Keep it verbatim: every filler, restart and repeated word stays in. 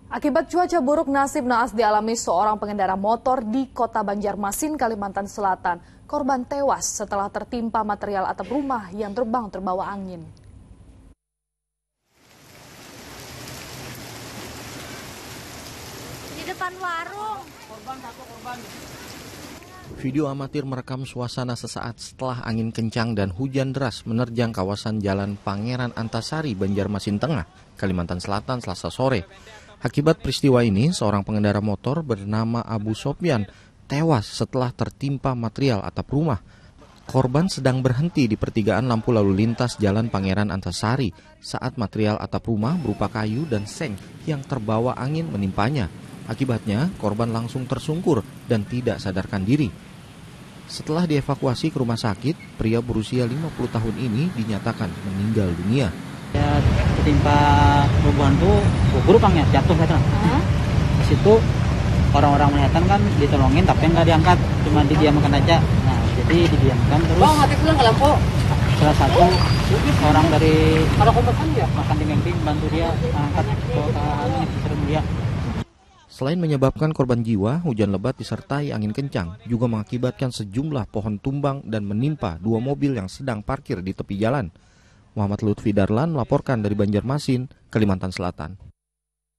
Akibat cuaca buruk, nasib naas dialami seorang pengendara motor di kota Banjarmasin, Kalimantan Selatan. Korban tewas setelah tertimpa material atap rumah yang terbang terbawa angin. Di depan warung. Video amatir merekam suasana sesaat setelah angin kencang dan hujan deras menerjang kawasan Jalan Pangeran Antasari, Banjarmasin Tengah, Kalimantan Selatan, Selasa sore. Akibat peristiwa ini, seorang pengendara motor bernama Abu Sopyan tewas setelah tertimpa material atap rumah. Korban sedang berhenti di pertigaan lampu lalu lintas Jalan Pangeran Antasari saat material atap rumah berupa kayu dan seng yang terbawa angin menimpanya. Akibatnya, korban langsung tersungkur dan tidak sadarkan diri. Setelah dievakuasi ke rumah sakit, pria berusia lima puluh tahun ini dinyatakan meninggal dunia. Ya, ketimpa rumah tuh gugur bang ya, jatuh kan. Uh-huh. Di situ orang-orang melihatan kan ditolongin tapi nggak diangkat, cuma didiamkan aja. Nah, jadi didiamkan terus. Oh, hati pulang ke lampu. Salah satu orang dari makan di Memping bantu dia angkat ke serem dia. Selain menyebabkan korban jiwa, hujan lebat disertai angin kencang juga mengakibatkan sejumlah pohon tumbang dan menimpa dua mobil yang sedang parkir di tepi jalan. Muhammad Lutfi Darlan melaporkan dari Banjarmasin, Kalimantan Selatan.